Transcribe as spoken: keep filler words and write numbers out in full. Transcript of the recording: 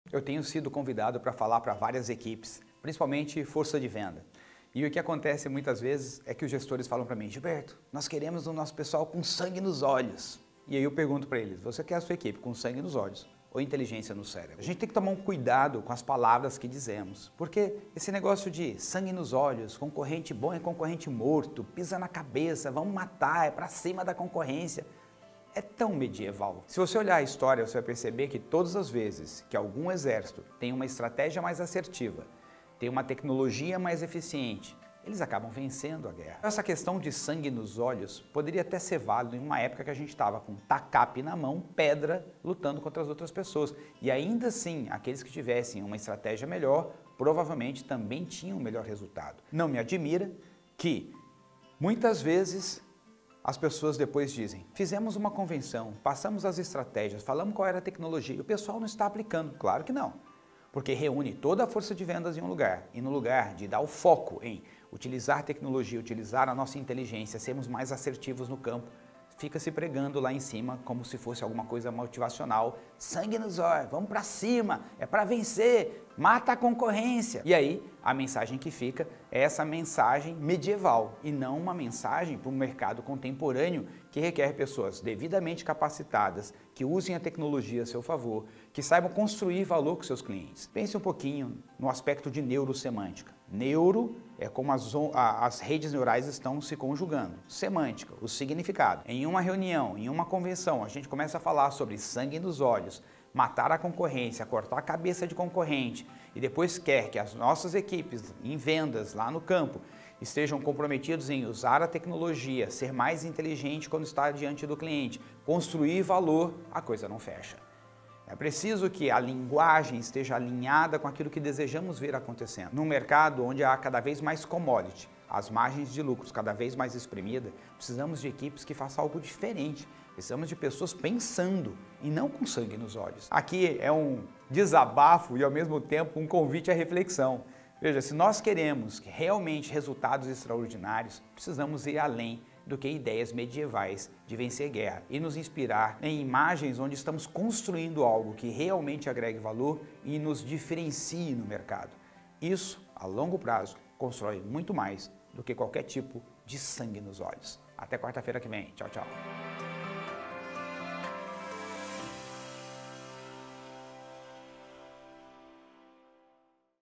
Eu tenho sido convidado para falar para várias equipes, principalmente força de venda. E o que acontece muitas vezes é que os gestores falam para mim: Gilberto, nós queremos o nosso pessoal com sangue nos olhos. E aí eu pergunto para eles: você quer a sua equipe com sangue nos olhos ou inteligência no cérebro? A gente tem que tomar um cuidado com as palavras que dizemos, porque esse negócio de sangue nos olhos, concorrente bom é concorrente morto, pisa na cabeça, vamos matar, é para cima da concorrência, é tão medieval. Se você olhar a história, você vai perceber que todas as vezes que algum exército tem uma estratégia mais assertiva, tem uma tecnologia mais eficiente, eles acabam vencendo a guerra. Essa questão de sangue nos olhos poderia até ser válido em uma época que a gente estava com tacape na mão, pedra, lutando contra as outras pessoas. E ainda assim, aqueles que tivessem uma estratégia melhor, provavelmente também tinham um melhor resultado. Não me admira que, muitas vezes, as pessoas depois dizem: fizemos uma convenção, passamos as estratégias, falamos qual era a tecnologia e o pessoal não está aplicando. Claro que não, porque reúne toda a força de vendas em um lugar, e no lugar de dar o foco em utilizar tecnologia, utilizar a nossa inteligência, sermos mais assertivos no campo, fica se pregando lá em cima como se fosse alguma coisa motivacional. Sangue nos olhos, vamos para cima, é para vencer, mata a concorrência. E aí a mensagem que fica é essa mensagem medieval e não uma mensagem para um mercado contemporâneo que requer pessoas devidamente capacitadas, que usem a tecnologia a seu favor, que saibam construir valor com seus clientes. Pense um pouquinho no aspecto de neurosemântica. Neuro é como as, as redes neurais estão se conjugando. Semântica, o significado. Em uma reunião, em uma convenção, a gente começa a falar sobre sangue nos olhos, matar a concorrência, cortar a cabeça de concorrente, e depois quer que as nossas equipes em vendas lá no campo estejam comprometidos em usar a tecnologia, ser mais inteligente quando está diante do cliente, construir valor, a coisa não fecha. É preciso que a linguagem esteja alinhada com aquilo que desejamos ver acontecendo. Num mercado onde há cada vez mais commodity, as margens de lucros cada vez mais espremidas, precisamos de equipes que façam algo diferente. Precisamos de pessoas pensando e não com sangue nos olhos. Aqui é um desabafo e ao mesmo tempo um convite à reflexão. Veja, se nós queremos realmente resultados extraordinários, precisamos ir além do que ideias medievais de vencer guerra e nos inspirar em imagens onde estamos construindo algo que realmente agregue valor e nos diferencie no mercado. Isso, a longo prazo, constrói muito mais do que qualquer tipo de sangue nos olhos. Até quarta-feira que vem. Tchau, tchau.